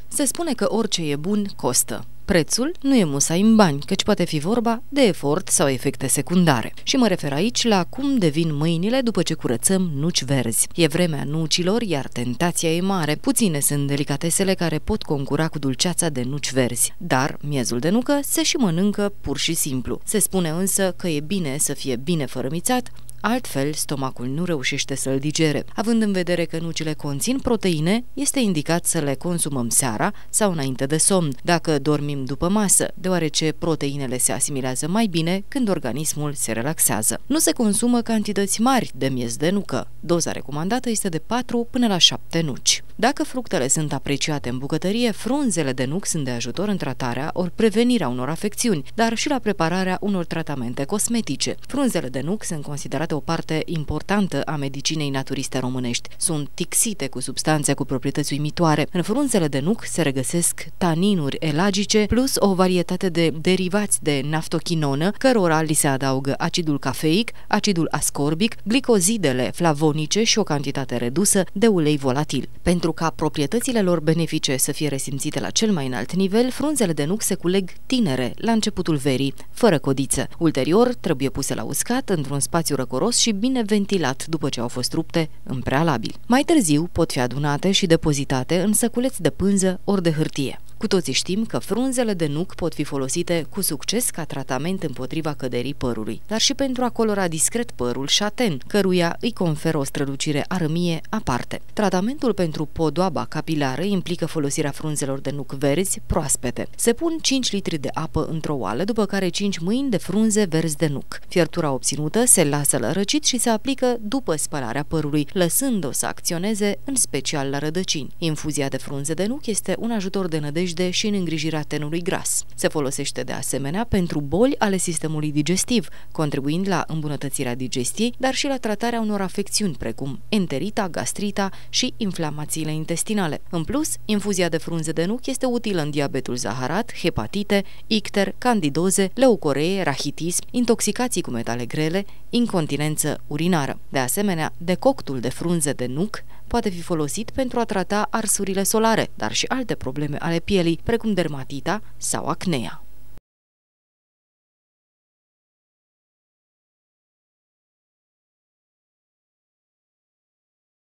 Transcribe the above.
Se spune că orice e bun costă. Prețul nu e musai în bani, căci poate fi vorba de efort sau efecte secundare. Și mă refer aici la cum devin mâinile după ce curățăm nuci verzi. E vremea nucilor, iar tentația e mare. Puține sunt delicatesele care pot concura cu dulceața de nuci verzi. Dar miezul de nucă se și mănâncă pur și simplu. Se spune însă că e bine să fie bine fărâmițat, altfel stomacul nu reușește să-l digere. Având în vedere că nucile conțin proteine, este indicat să le consumăm seara sau înainte de somn, dacă dormim după masă, deoarece proteinele se asimilează mai bine când organismul se relaxează. Nu se consumă cantități mari de miez de nucă. Doza recomandată este de 4 până la 7 nuci. Dacă fructele sunt apreciate în bucătărie, frunzele de nuc sunt de ajutor în tratarea ori prevenirea unor afecțiuni, dar și la prepararea unor tratamente cosmetice. Frunzele de nuc sunt considerate o parte importantă a medicinei naturiste românești. Sunt tixite cu substanțe cu proprietăți uimitoare. În frunzele de nuc se regăsesc taninuri elagice plus o varietate de derivați de naftochinonă, cărora li se adaugă acidul cafeic, acidul ascorbic, glicozidele flavonice și o cantitate redusă de ulei volatil. Pentru ca proprietățile lor benefice să fie resimțite la cel mai înalt nivel, frunzele de nuc se culeg tinere, la începutul verii, fără codiță. Ulterior, trebuie puse la uscat într-un spațiu răcoros și bine ventilat după ce au fost rupte în prealabil. Mai târziu pot fi adunate și depozitate în săculeți de pânză ori de hârtie. Cu toții știm că frunzele de nuc pot fi folosite cu succes ca tratament împotriva căderii părului, dar și pentru a colora discret părul șaten, căruia îi conferă o strălucire arămie aparte. Tratamentul pentru podoaba capilară implică folosirea frunzelor de nuc verzi proaspete. Se pun 5 litri de apă într-o oală, după care 5 mâini de frunze verzi de nuc. Fiertura obținută se lasă la răcit și se aplică după spălarea părului, lăsând-o să acționeze în special la rădăcini. Infuzia de frunze de nuc este un ajutor de nădejde și în îngrijirea tenului gras. Se folosește de asemenea pentru boli ale sistemului digestiv, contribuind la îmbunătățirea digestiei, dar și la tratarea unor afecțiuni precum enterita, gastrita și inflamațiile intestinale. În plus, infuzia de frunze de nuc este utilă în diabetul zaharat, hepatite, icter, candidoze, leucoree, rahitism, intoxicații cu metale grele, incontinență urinară. De asemenea, decoctul de frunze de nuc poate fi folosit pentru a trata arsurile solare, dar și alte probleme ale pielii, precum dermatita sau acnea.